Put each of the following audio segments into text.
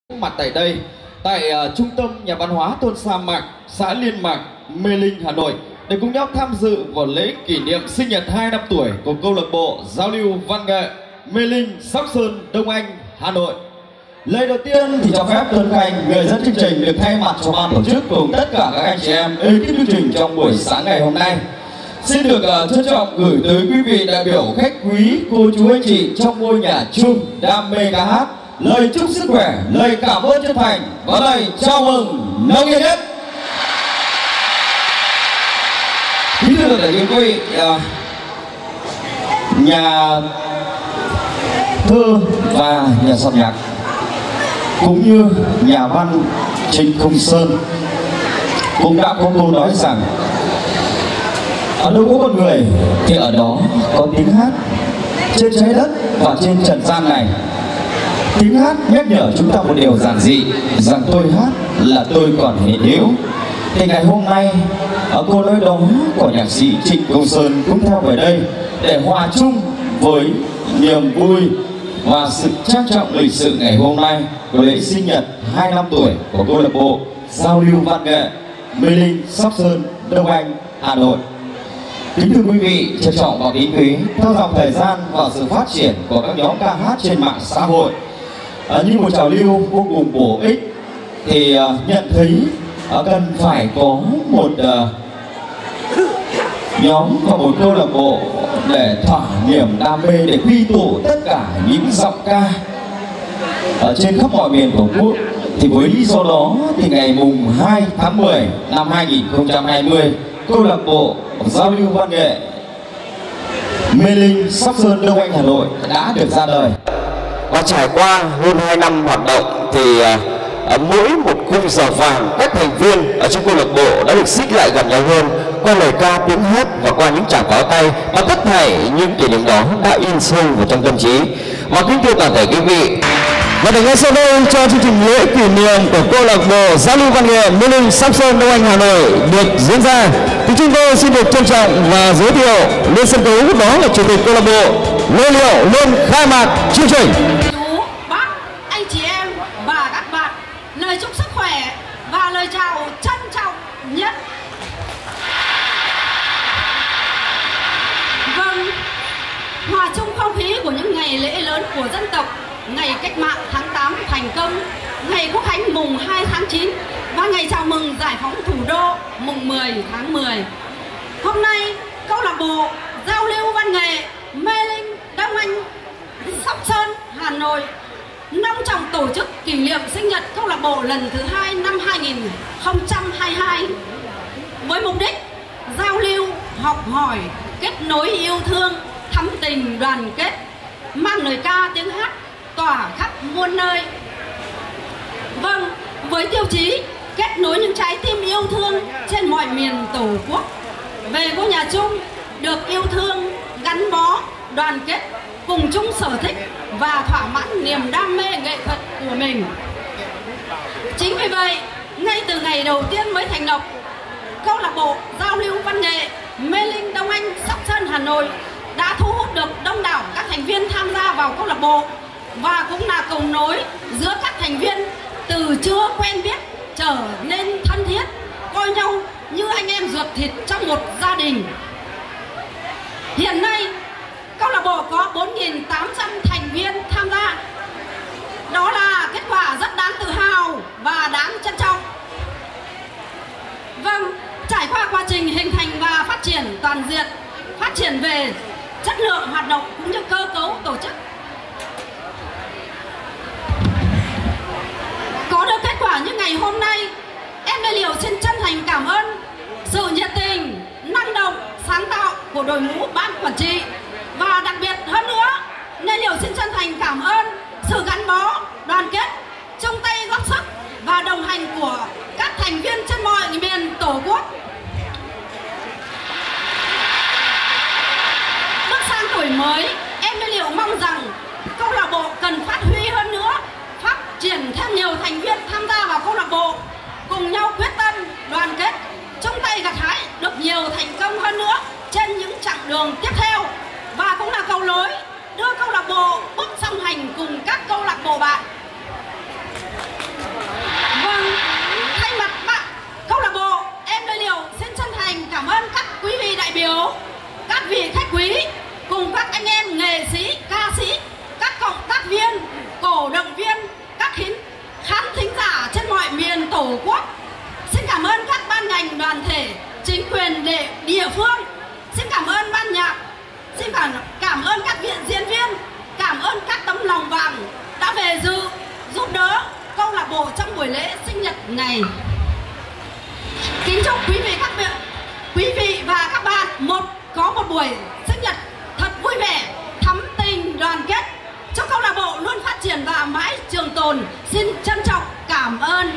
Mặt tại đây, tại Trung tâm Nhà văn hóa Thôn Sa Mạc, xã Liên Mạc, Mê Linh, Hà Nội để cùng nhau tham dự vào lễ kỷ niệm sinh nhật 2 năm tuổi của câu lạc bộ giao lưu văn nghệ Mê Linh, Sóc Sơn, Đông Anh, Hà Nội. Lời đầu tiên thì cho phép Tuấn Khanh, người dẫn chương trình, được thay mặt cho ban tổ chức cùng tất cả các anh chị em ekip chương trình trong buổi sáng ngày hôm nay, xin được trân trọng gửi tới quý vị đại biểu khách quý, cô chú anh chị trong ngôi nhà chung đam mê ca hát lời chúc sức khỏe, lời cảm ơn chân thành và lời chào mừng nồng nhiệt nhất. Kính thưa đại quý vị, nhà thơ và nhà soạn nhạc cũng như nhà văn Trịnh Công Sơn cũng đã có câu nói rằng ở đâu có con người thì ở đó có tiếng hát. Trên trái đất và trên trần gian này, tiếng hát nhắc nhở chúng ta một điều giản dị, rằng tôi hát là tôi còn hiện hữu. Thì ngày hôm nay ở câu nói đó của nhạc sĩ Trịnh Công Sơn cũng theo về đây để hòa chung với niềm vui và sự trang trọng lịch sự ngày hôm nay của lễ sinh nhật 2 năm tuổi của câu lạc bộ giao lưu văn nghệ Mê Linh, Sóc Sơn, Đông Anh, Hà Nội. Kính thưa quý vị, trân trọng và kính quý, theo dòng thời gian và sự phát triển của các nhóm ca hát trên mạng xã hội như một trào lưu vô cùng bổ ích, thì nhận thấy cần phải có một nhóm và một câu lạc bộ để thỏa niềm đam mê, để quy tụ tất cả những giọng ca ở trên khắp mọi miền tổ quốc. Thì với lý do đó thì ngày mùng 2 tháng 10 năm 2020, câu lạc bộ giao lưu văn nghệ Mê Linh, Sóc Sơn, Đông Anh, Hà Nội đã được ra đời. Và trải qua hơn 2 năm hoạt động thì mỗi một khung giờ vàng, các thành viên ở trong câu lạc bộ đã được xích lại gần nhau hơn qua lời ca, tiếng hát và qua những tràng pháo tay, và tất thảy những kỷ niệm đó đã in sâu vào trong tâm trí. Và kính thưa toàn thể quý vị, và để ngay sau đây cho chương trình lễ kỷ niệm của câu lạc bộ giao lưu văn nghệ Mê Linh, Sóc Sơn, Đông Anh, Hà Nội được diễn ra, thì chúng tôi xin được trân trọng và giới thiệu lên sân khấu đó là chủ tịch câu lạc bộ Lê Liệu lên khai mạc chương trình. Chú, bác, anh chị em và các bạn, lời chúc sức khỏe và lời chào trân trọng nhất. Vâng, hòa chung không khí của những ngày lễ lớn của dân tộc, ngày cách mạng tháng 8 thành công, ngày quốc khánh mùng 2 tháng 9 và ngày chào mừng giải phóng thủ đô mùng 10 tháng 10. Hôm nay, câu lạc bộ giao lưu văn nghệ Mê Linh, Đông Anh, Sóc Sơn, Hà Nội long trọng tổ chức kỷ niệm sinh nhật câu lạc bộ lần thứ 2 năm 2022 với mục đích giao lưu, học hỏi, kết nối yêu thương, thắm tình đoàn kết, mang lời ca tiếng hát tỏa khắp muôn nơi. Vâng, với tiêu chí kết nối những trái tim yêu thương trên mọi miền Tổ quốc về ngôi nhà chung, được yêu thương, gắn bó, đoàn kết, cùng chung sở thích và thỏa mãn niềm đam mê nghệ thuật của mình. Chính vì vậy, ngay từ ngày đầu tiên mới thành lập, câu lạc bộ giao lưu văn nghệ Mê Linh, Đông Anh, Sóc Sơn, Hà Nội đã thu hút được đông đảo các thành viên tham gia vào câu lạc bộ, và cũng là cầu nối giữa các thành viên từ chưa quen biết trở nên thân thiết, coi nhau như anh em ruột thịt trong một gia đình. Hiện nay, câu lạc bộ có 4.800 thành viên tham gia. Đó là kết quả rất đáng tự hào và đáng trân trọng. Vâng, trải qua quá trình hình thành và phát triển toàn diện, phát triển về chất lượng hoạt động cũng như cơ cấu tổ chức, có được kết quả như ngày hôm nay, em Lê Liệu xin chân thành cảm ơn sự nhiệt tình, năng động, sáng tạo của đội ngũ ban quản trị, và đặc biệt hơn nữa, Lê Liệu xin chân thành cảm ơn sự gắn bó, đoàn kết, chung tay góp sức và đồng hành của các thành viên trên mọi miền Tổ quốc. Bước sang tuổi mới, em Lê Liệu mong rằng câu lạc bộ cần phát huy hơn nữa, phát triển thêm nhiều thành viên tham gia vào câu lạc bộ, cùng nhau quyết tâm, đoàn kết, chung tay gặt hái được nhiều thành công hơn nữa trên những chặng đường tiếp theo, và cũng là cầu nối đưa câu lạc bộ bước song hành cùng các câu lạc bộ bạn. Tổ quốc. Xin cảm ơn các ban ngành đoàn thể, chính quyền địa phương. Xin cảm ơn ban nhạc. Xin cảm ơn các diễn viên. Cảm ơn các tấm lòng vàng đã về dự giúp đỡ câu lạc bộ trong buổi lễ sinh nhật này. Kính chúc quý vị và các bạn có một buổi sinh nhật thật vui vẻ, thắm tình, đoàn kết. Chúc câu lạc bộ luôn phát triển và mãi trường tồn. Xin trân trọng cảm ơn.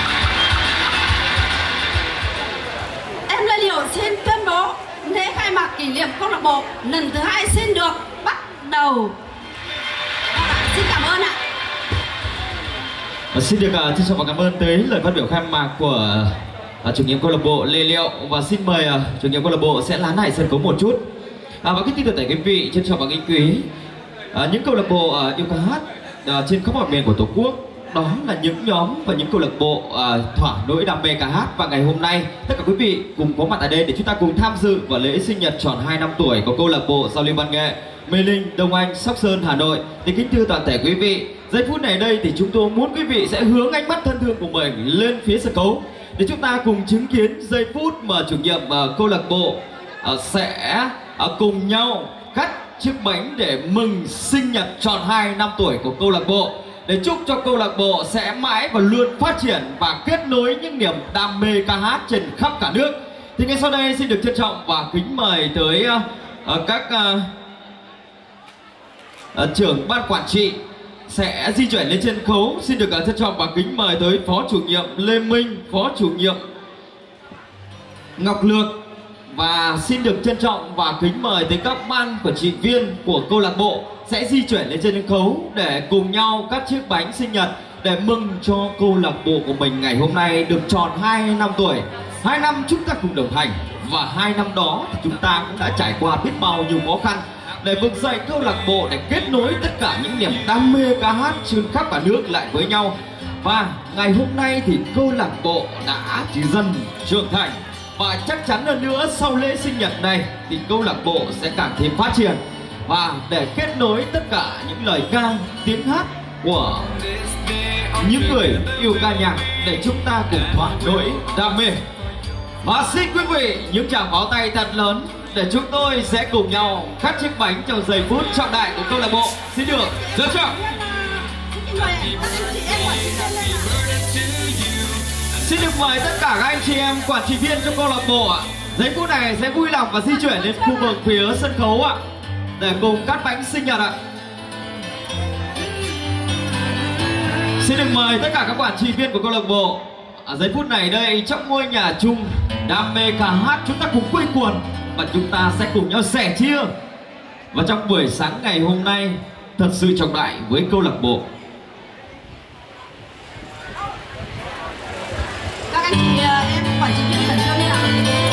Em Lê Liễu xin tuyên bố lễ khai mạc kỷ niệm câu lạc bộ lần thứ 2 xin được bắt đầu. Xin cảm ơn ạ. Xin được trân trọng và cảm ơn tới lời phát biểu khai mạc của chủ nhiệm câu lạc bộ Lê Liễu, và xin mời chủ nhiệm câu lạc bộ sẽ lán lại sân khấu một chút. Và kính thưa toàn thể quý vị, trân trọng và kính quý, những câu lạc bộ yêu ca hát trên khắp mọi miền của Tổ quốc, đó là những nhóm và những câu lạc bộ thỏa nỗi đam mê ca hát. Và ngày hôm nay tất cả quý vị cùng có mặt tại đây để chúng ta cùng tham dự vào lễ sinh nhật tròn 2 năm tuổi của câu lạc bộ giao lưu văn nghệ Mê Linh, Đông Anh, Sóc Sơn, Hà Nội. Thì kính thưa toàn thể quý vị, giây phút này đây thì chúng tôi muốn quý vị sẽ hướng ánh mắt thân thương của mình lên phía sân khấu để chúng ta cùng chứng kiến giây phút mà chủ nhiệm câu lạc bộ sẽ cùng nhau cắt chiếc bánh để mừng sinh nhật tròn 2 năm tuổi của câu lạc bộ, để chúc cho câu lạc bộ sẽ mãi và luôn phát triển và kết nối những niềm đam mê ca hát trên khắp cả nước. Thì ngay sau đây xin được trân trọng và kính mời tới các trưởng ban quản trị sẽ di chuyển lên trên khấu. Xin được trân trọng và kính mời tới Phó chủ nhiệm Lê Minh, Phó chủ nhiệm Ngọc Lược, và xin được trân trọng và kính mời tới các ban quản trị viên của câu lạc bộ sẽ di chuyển lên trên sân khấu để cùng nhau cắt chiếc bánh sinh nhật để mừng cho câu lạc bộ của mình ngày hôm nay được tròn 2 năm tuổi. 2 năm chúng ta cùng đồng hành, và 2 năm đó thì chúng ta cũng đã trải qua biết bao nhiêu khó khăn để vực dậy câu lạc bộ, để kết nối tất cả những niềm đam mê ca hát trên khắp cả nước lại với nhau. Và ngày hôm nay thì câu lạc bộ đã dần trưởng thành, và chắc chắn hơn nữa sau lễ sinh nhật này thì câu lạc bộ sẽ càng thêm phát triển, và để kết nối tất cả những lời ca, tiếng hát của những người yêu ca nhạc để chúng ta cùng thỏa nỗi đam mê. Và xin quý vị những tràng pháo tay thật lớn để chúng tôi sẽ cùng nhau cắt chiếc bánh trong giây phút trọng đại của câu lạc bộ. Xin được giới thiệu. Xin được mời tất cả các anh chị em quản trị viên trong câu lạc bộ ạ. Giây phút này sẽ vui lòng và di chuyển đến khu vực phía sân khấu ạ, để cùng cắt bánh sinh nhật ạ. Xin được mời tất cả các quản trị viên của câu lạc bộ. Ở giây phút này đây, trong ngôi nhà chung đam mê ca hát, chúng ta cùng quây quần và chúng ta sẽ cùng nhau sẻ chia. Và trong buổi sáng ngày hôm nay thật sự trọng đại với câu lạc bộ. Các anh chị em quản trị viên khẩn trương lên ạ.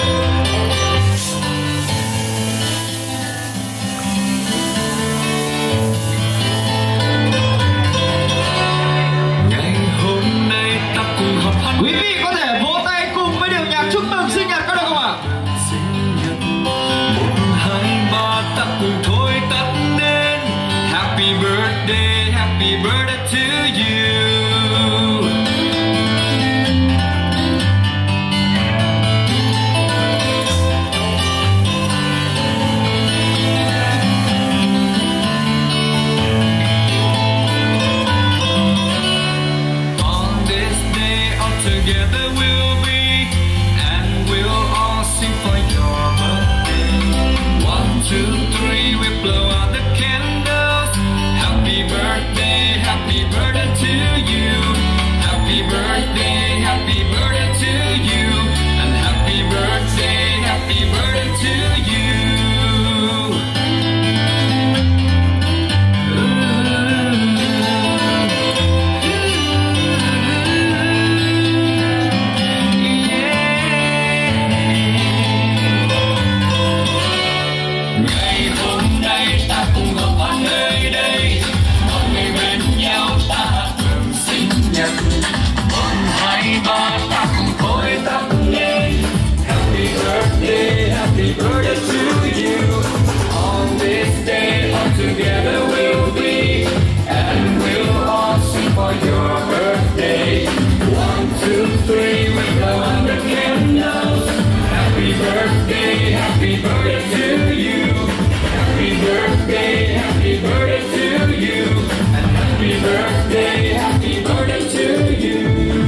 Quý vị có thể vỗ tay cùng với điệu nhạc chúc mừng sinh nhật có được không ạ? Sinh nhật 1, 2, 3 ta cùng thôi tắt nên Happy birthday to you. Together we'll be, and we'll all sing for your birthday. 1, 2, 3, we blow out the candles. Happy birthday to you. Happy birthday to you. And happy birthday to you. Happy birthday to you. On this day, all together we'll be, and we'll all sing for your birthday. 1, 2, three, we blow out the candles. Happy birthday to you. Happy birthday to you. And happy birthday to you.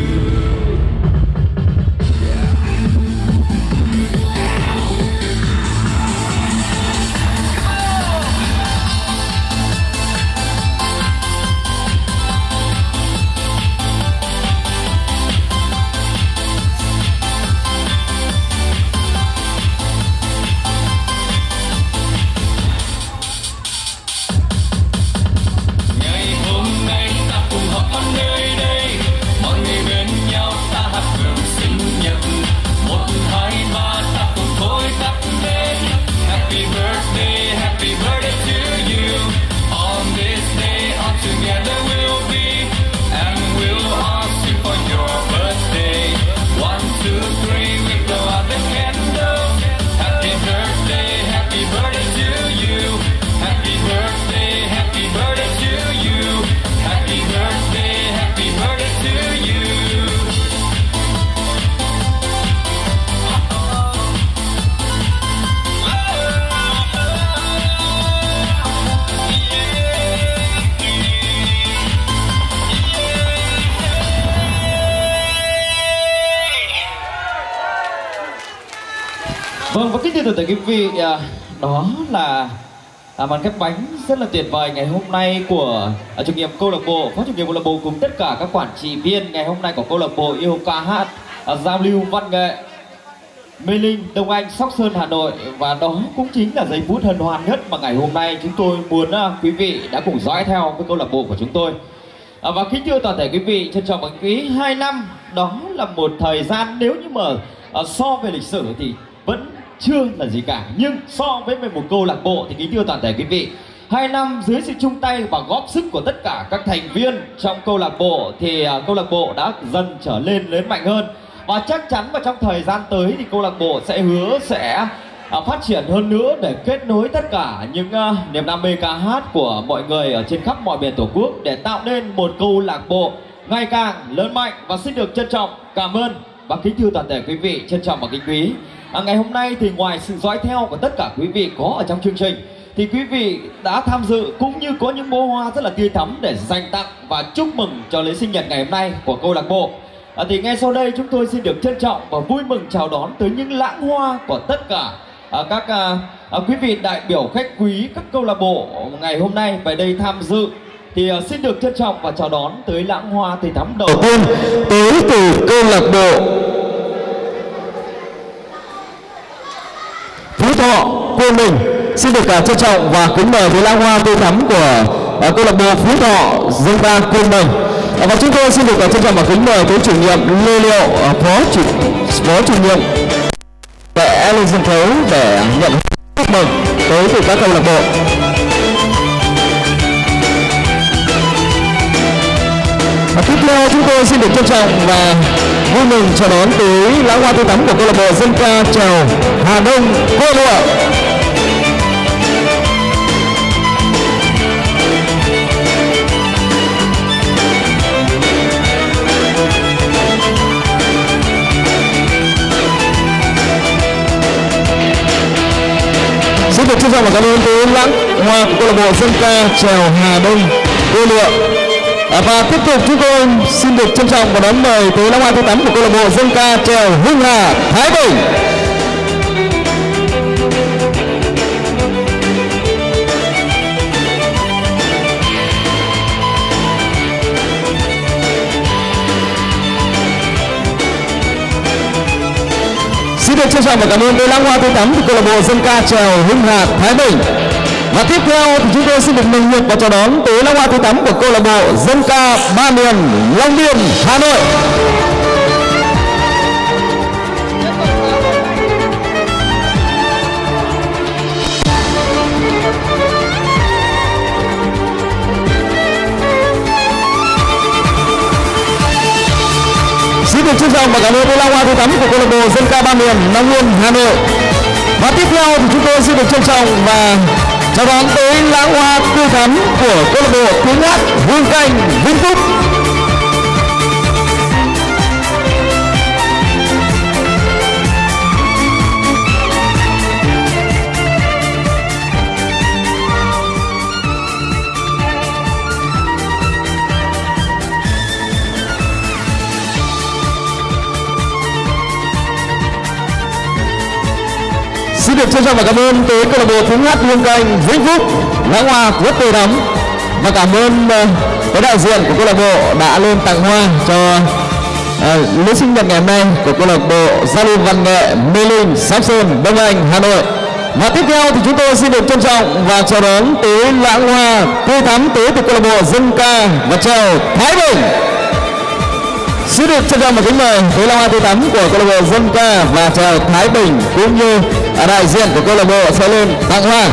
Vâng, và kính thưa tất cả quý vị, đó là màn cắt bánh rất là tuyệt vời ngày hôm nay của chủ nhiệm câu lạc bộ, phó chủ nhiệm câu lạc bộ cùng tất cả các quản trị viên ngày hôm nay của câu lạc bộ yêu ca hát, giao lưu văn nghệ Mê Linh, Đông Anh, Sóc Sơn, Hà Nội. Và đó cũng chính là giây phút hân hoan nhất mà ngày hôm nay chúng tôi muốn quý vị đã cùng dõi theo với câu lạc bộ của chúng tôi. Và kính thưa toàn thể quý vị, trân trọng bánh quý 2 năm đó là một thời gian nếu như mà so về lịch sử thì vẫn chưa là gì cả, nhưng so với một câu lạc bộ thì kính thưa toàn thể quý vị, 2 năm dưới sự chung tay và góp sức của tất cả các thành viên trong câu lạc bộ thì câu lạc bộ đã dần trở lên lớn mạnh hơn. Và chắc chắn vào trong thời gian tới thì câu lạc bộ sẽ hứa sẽ phát triển hơn nữa để kết nối tất cả những niềm đam mê ca hát của mọi người ở trên khắp mọi miền Tổ quốc để tạo nên một câu lạc bộ ngày càng lớn mạnh. Và xin được trân trọng cảm ơn và kính thưa toàn thể quý vị, trân trọng và kính quý. Ngày hôm nay thì ngoài sự dõi theo của tất cả quý vị có ở trong chương trình thì quý vị đã tham dự cũng như có những bó hoa rất là tươi thắm để dành tặng và chúc mừng cho lễ sinh nhật ngày hôm nay của câu lạc bộ. Thì ngay sau đây chúng tôi xin được trân trọng và vui mừng chào đón tới những lãng hoa của tất cả các quý vị đại biểu khách quý các câu lạc bộ ngày hôm nay về đây tham dự. Thì xin được trân trọng và chào đón tới lãng hoa tươi thắm đầu tiên tới từ câu lạc bộ Phú Thọ, Quên Mình. Xin được trân trọng và kính mời tới lãng hoa tươi thắm của câu lạc bộ Phú Thọ dân ca Quên Mình. Và chúng tôi xin được trân trọng và kính mời tới chủ nhiệm Lê Liệu, phó chủ nhiệm vẽ lên sân khấu để nhận chúc mừng tới từ các câu lạc bộ. Và tiếp theo chúng tôi xin được trân trọng và vui mừng chào đón tới lãng hoa tươi thắm của câu lạc bộ dân ca chèo Hà Đông, Cô Lụa. Xin được trân trọng và cảm ơn tới lãng hoa của câu lạc bộ dân ca chèo Hà Đông, Cô Lụa. Và tiếp tục chúng tôi xin được trân trọng và đón mời tới lãng hoa tươi thắm của câu lạc bộ dân ca chèo Hưng Hà, Thái Bình. Xin được trân trọng và cảm ơn tới lãng hoa tươi thắm của câu lạc bộ dân ca chèo Hưng Hà, Thái Bình. Và tiếp theo thì chúng tôi xin được nồng nhiệt và chào đón tới lãng hoa tươi thắm của câu lạc bộ dân ca Ba Miền, Long Biên, Hà Nội. Xin được trân trọng và cảm ơn tới lãng hoa tươi thắm của câu lạc bộ dân ca Ba Miền, Long Biên, Hà Nội. Và tiếp theo thì chúng tôi xin được trân trọng và chào đón tới lãng hoa tươi thắm của câu lạc bộ tiếng hát Hương Canh, Vĩnh Phúc. Xin được trân trọng và cảm ơn tới câu lạc bộ tiếng hát Hương Canh Vĩnh Phúc Lãng Hoa rất tươi thắm, và cảm ơn tới đại diện của câu lạc bộ đã lên tặng hoa cho lễ sinh nhật ngày hôm nay của câu lạc bộ giao lưu văn nghệ Mê Linh, Sóc Sơn, Đông Anh, Hà Nội. Và tiếp theo thì chúng tôi xin được trân trọng và chào đón tới lãng hoa tươi thắm tới từ câu lạc bộ dân ca và chào Thái Bình. Xin được trân trọng và kính mời tới lãng hoa tươi thắm của câu lạc bộ dân ca và chào Thái Bình, cũng như đại diện của câu lạc bộ sẽ lên tặng hoa.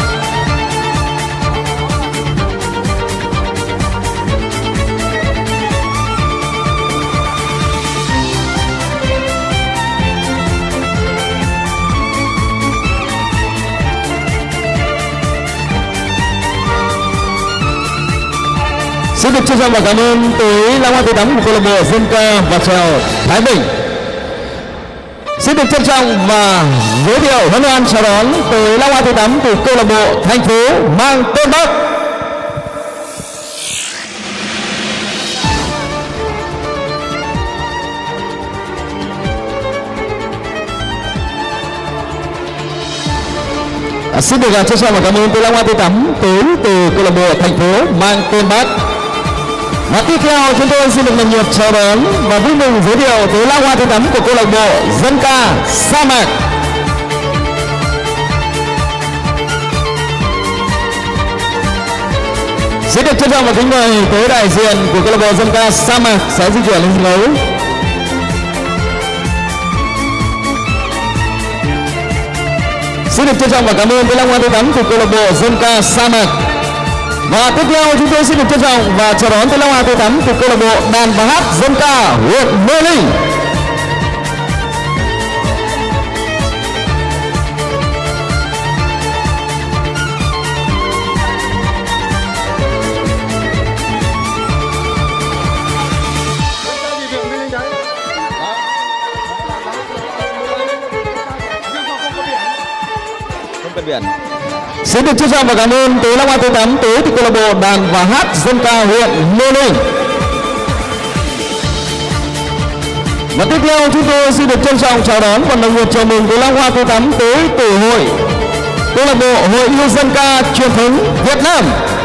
Xin được trân trọng và cảm ơn tới lãng hoa tươi thắm của câu lạc bộ dân ca và chào Thái Bình. Xin được trân trọng và giới thiệu hân hoan chào đón tới lãng hoa tươi thắm từ câu lạc bộ thành phố mang tên Bắc. Xin được trân trọng và cảm ơn tới lãng hoa tươi thắm tới từ câu lạc bộ thành phố mang tên Bắc. Và tiếp theo chúng tôi xin được lần lượt chào đón và vui mừng giới thiệu tới lãng hoa tươi thắm của câu lạc bộ dân ca Sa Mạc. Xin được trân trọng và kính mời tới đại diện của câu lạc bộ dân ca Sa Mạc sẽ di chuyển lên sân khấu. Xin được trân trọng và cảm ơn tới lãng hoa tươi thắm của câu lạc bộ dân ca Sa Mạc. Và tiếp theo chúng tôi xin được trân trọng và chào đón tới lãng hoa tươi thắm của câu lạc bộ đàn và hát dân ca huyện Mê Linh. Xin được trân trọng và cảm ơn tới lãng hoa tươi thắm tới từ câu lạc bộ đàn và hát dân ca huyện Mê Linh. Và tiếp theo chúng tôi xin được trân trọng chào đón và nồng nhiệt chào mừng tới lãng hoa tươi thắm tới từ hội câu lạc bộ Hội yêu dân ca truyền thống Việt Nam.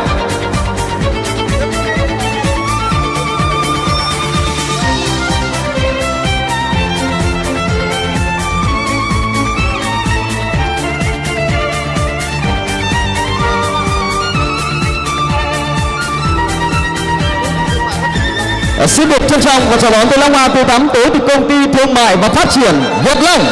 Xin được trân trọng và chào đón tới lãng hoa tươi thắm tới từ công ty thương mại và phát triển Việt Long.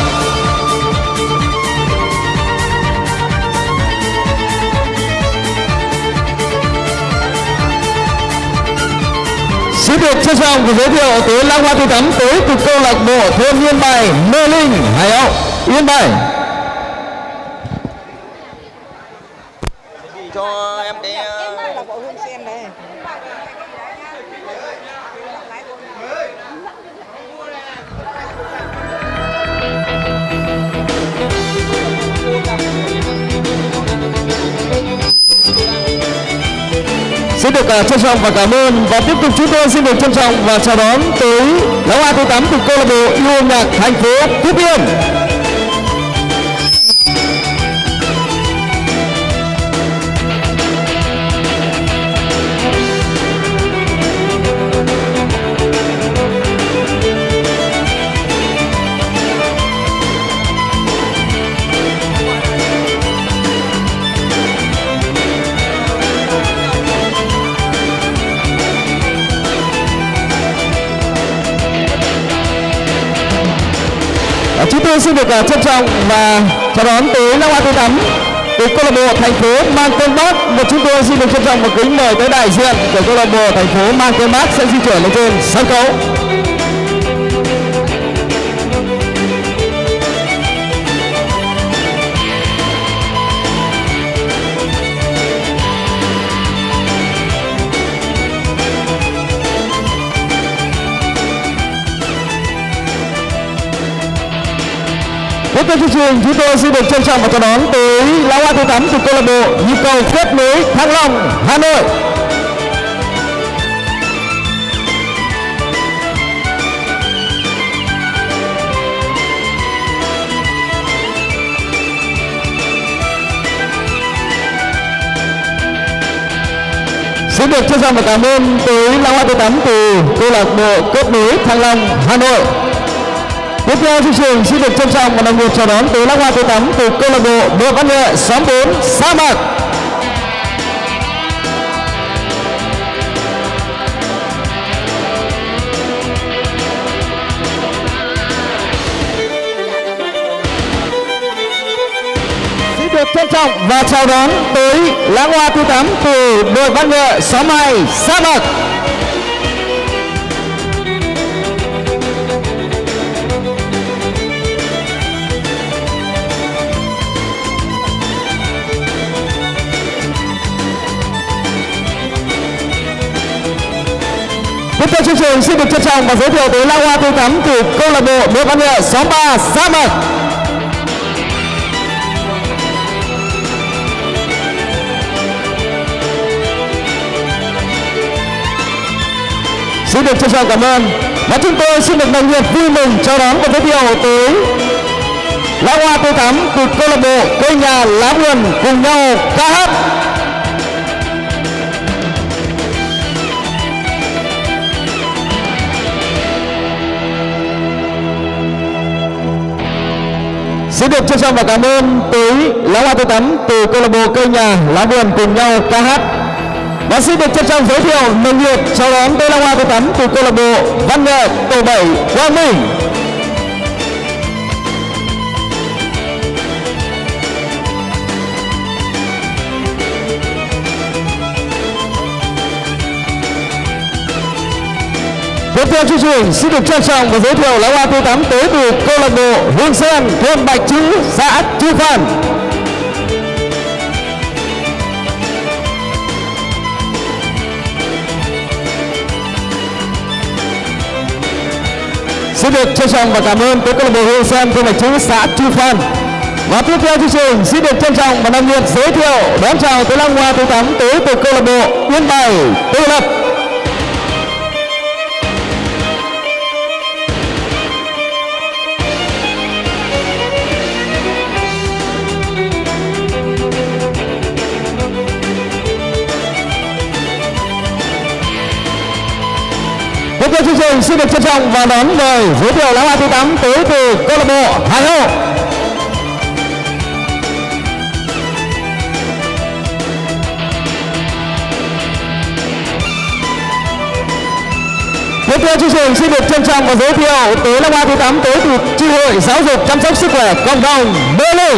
Xin được trân trọng và giới thiệu tới lãng hoa tươi thắm tới từ câu lạc bộ thôn Yên Bài, Mê Linh, Hải Hậu, Yên Bài. Cho em cái Xin được trân trọng và cảm ơn, và tiếp tục chúng tôi xin được trân trọng và chào đón tới lãng hoa tươi thắm từ câu lạc bộ yêu âm nhạc thành phố Phúc Yên. Chúng tôi xin được trân trọng và chào đón tới lãng hoa tươi thắm từ câu lạc bộ thành phố mang tên Bắc. Và chúng tôi xin được trân trọng và kính mời tới đại diện của câu lạc bộ thành phố mang tên Bắc sẽ di chuyển lên trên sân khấu. Tiếp theo chương trình chúng tôi xin được trân trọng và chào đón tới lãng hoa tươi thắm từ câu lạc bộ nhịp cầu kết nối Thăng Long, Hà Nội. được trân trọng và cảm ơn tới lăng hoa tươi tắm từ câu lạc bộ Kết Nối Thăng Long, Hà Nội. Tiếp theo chương trình xin được trân trọng và nồng nhiệt chào đón tới lăng hoa tươi tắm từ câu lạc bộ Đội Văn nghệ xóm 4 Sa Mạc. Xin được trân trọng và chào đón tới lăng hoa tươi tắm từ Đội Văn nghệ xóm 2 Sa Mạc. Tiếp theo chương trình xin được trân trọng và giới thiệu tới lăng hoa tươi tắm từ câu lạc bộ Đội Văn nghệ xóm 3 Sa Mạc. Xin được trân trọng cảm ơn và chúng tôi xin được nồng nhiệt vui mừng chào đón và giới thiệu tới lăng hoa tươi tắm từ câu lạc bộ Cây Nhà Lá Vườn cùng nhau ca hát. Xin được trân trọng và cảm ơn tới lăng hoa tươi tắm từ câu lạc bộ Cây Nhà Lá Vườn cùng nhau ca hát. Và xin được trân trọng giới thiệu nồng nhiệt chào đón tới lăng hoa tươi tắm từ câu lạc bộ Văn nghệ tổ 7 Quang Minh. Tiếp theo chương trình xin được trân trọng và giới thiệu lăng hoa tươi tắm tới từ câu lạc bộ Hương Sen thôn Bạch Chữ, xã Chư Phan. Xin được trân trọng và cảm ơn tới câu lạc bộ Hương Sen thôn Bạch Chữ, xã Chư Phan. Và tiếp theo chương trình xin được trân trọng và nồng nhiệt giới thiệu đón chào tới lăng hoa tươi tắm tới từ câu lạc bộ Yên Bài Tự Lập. Tiếp theo chương trình xin được trân trọng và đón mời giới thiệu lăng hoa tươi tắm tới từ câu lạc bộ Hải Hậu. Tiếp theo chương trình xin được trân trọng và giới thiệu tới lăng hoa tươi tắm tới từ chi hội giáo dục chăm sóc sức khỏe cộng đồng Mê Linh.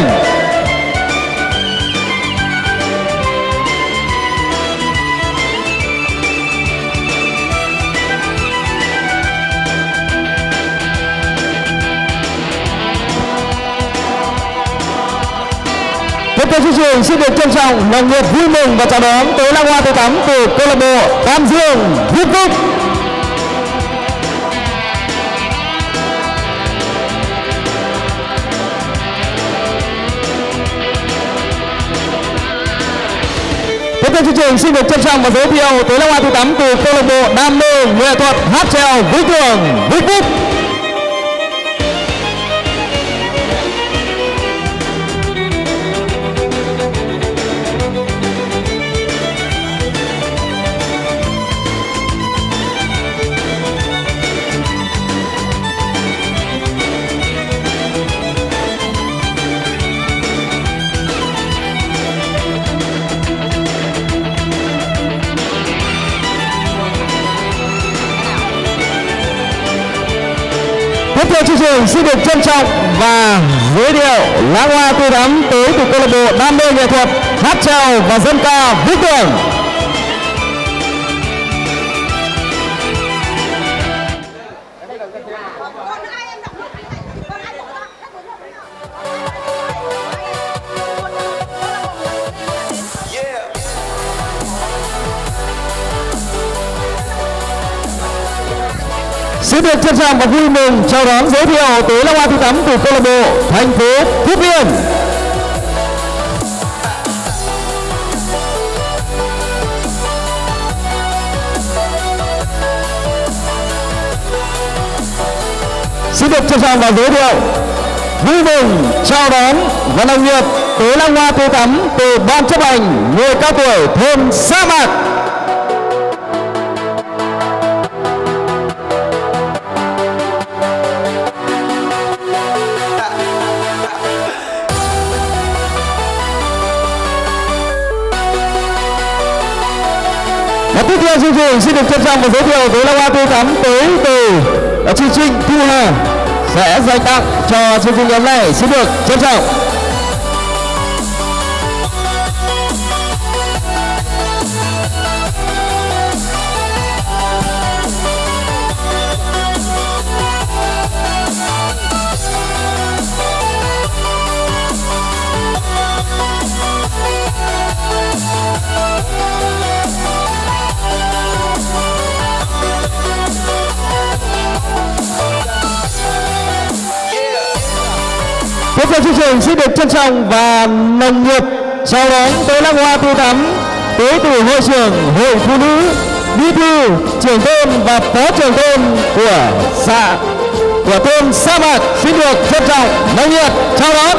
Tiếp theo chương trình xin được trân trọng nồng nhiệt vui mừng và chào đón tới lăng hoa tươi tắm từ câu lạc bộ Tam Dương Vĩnh Phúc. Tiếp theo chương trình xin được trân trọng và giới thiệu tới lăng hoa tươi tắm từ câu lạc bộ Đam mê nghệ thuật hát chèo Vĩnh Tường Vĩnh Phúc. Tiếp theo chương trình xin được trân trọng và giới thiệu lăng hoa tươi tắm tới từ câu lạc bộ Đam mê nghệ thuật hát chèo và dân ca Vĩnh Tường. Xin được trân trọng và vui mừng chào đón giới thiệu tới lăng hoa tươi tắm từ câu lạc bộ thành phố Phúc Yên. Xin được trân trọng và giới thiệu vui mừng chào đón và nồng nhiệt tới lăng hoa tươi tắm từ ban chấp hành người cao tuổi thôn Sa Mạc. tiếp theo chương trình xin được trân trọng và giới thiệu tới Long Hoa tươi thắm tới từ chương trình Thu Hà sẽ dành tặng cho chương trình hôm nay. Xin được trân trọng. Tiếp theo chương trình xin được trân trọng và nồng nhiệt chào đón tới Long Hoa tươi thắm tới từ hội trưởng Hội Phụ Nữ, bí thư, trưởng thôn và phó trưởng thôn của thôn Sa Mạc. Xin được trân trọng nồng nhiệt chào đón.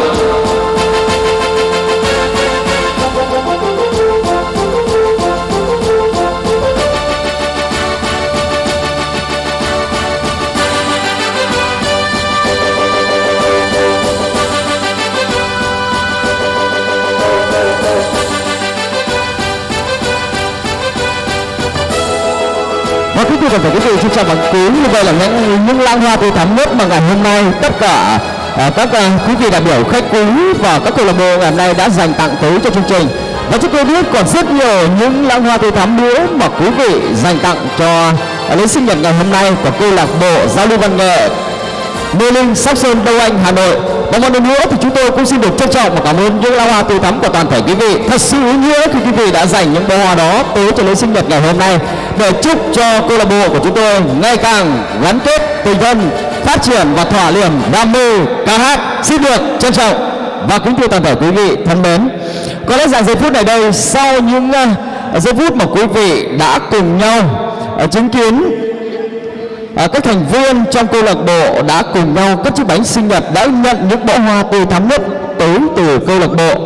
Và quý vị cần phải quý vị trân trọng và cứu như vậy là những lãng hoa tươi thắm nhất mà ngày hôm nay tất cả các quý vị đại biểu khách quý và các câu lạc bộ ngày hôm nay đã dành tặng tới cho chương trình. Và chúng tôi biết còn rất nhiều những lãng hoa tươi thắm nữa mà quý vị dành tặng cho lễ sinh nhật ngày hôm nay của câu lạc bộ giao lưu văn nghệ Mê Linh, Sóc Sơn, Đông Anh, Hà Nội. Và một lần nữa thì chúng tôi cũng xin được trân trọng và cảm ơn những lãng hoa tươi thắm của toàn thể quý vị. Thật sự ý nghĩa khi quý vị đã dành những bó hoa đó tới cho lễ sinh nhật ngày hôm nay để chúc cho câu lạc bộ của chúng tôi ngày càng gắn kết tình thân, phát triển và thỏa liềm đam mê ca hát. Xin được trân trọng và kính thưa toàn thể quý vị thân mến, có lẽ rằng giây phút này đây, sau những giây phút mà quý vị đã cùng nhau chứng kiến các thành viên trong câu lạc bộ đã cùng nhau cắt chiếc bánh sinh nhật, đã nhận những bó hoa tươi thắm nhất tới từ câu lạc bộ.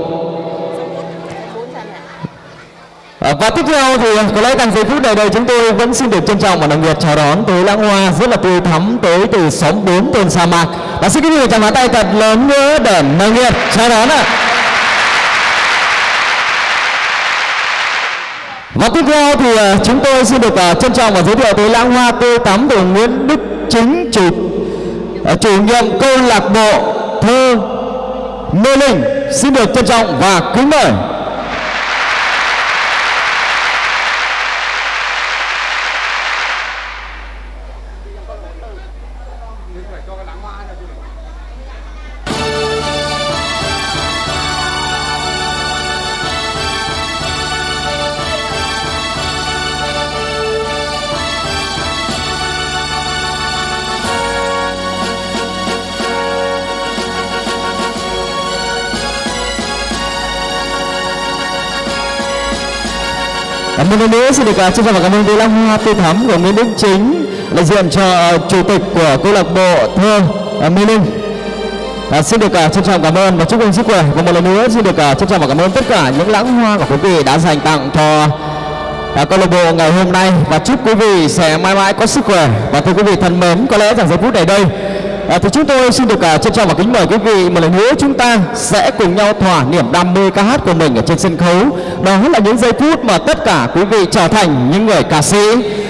Và tiếp theo thì có lẽ rằng giây phút này đây chúng tôi vẫn xin được trân trọng và nồng nhiệt chào đón tới lãng hoa rất là tươi thắm tới từ xóm 4 thôn Sa Mạc. Và xin quý vị chào pháo tay thật lớn nữa để nồng nhiệt chào đón ạ. Và tiếp theo thì chúng tôi xin được trân trọng và giới thiệu tới lãng hoa tươi thắm từ Nguyễn Đức Chính, chủ nhiệm câu lạc bộ thơ Mê Linh. Xin được trân trọng và kính mời. Một lần nữa xin được trân trọng và cảm ơn tới lãng hoa tươi thắm của Nguyễn Đức Chính, đại diện cho chủ tịch của câu lạc bộ thơ Mê Linh. Xin được trân trọng cảm ơn và chúc anh sức khỏe. Và một lần nữa xin được trân trọng và cảm ơn tất cả những lãng hoa của quý vị đã dành tặng cho câu lạc bộ ngày hôm nay, và chúc quý vị sẽ mãi mãi có sức khỏe. Và thưa quý vị thân mến, có lẽ rằng giây phút này đây thì chúng tôi xin được trân trọng và kính mời quý vị một lần nữa chúng ta sẽ cùng nhau thỏa niềm đam mê ca hát của mình ở trên sân khấu. Đó là những giây phút mà tất cả quý vị trở thành những người ca sĩ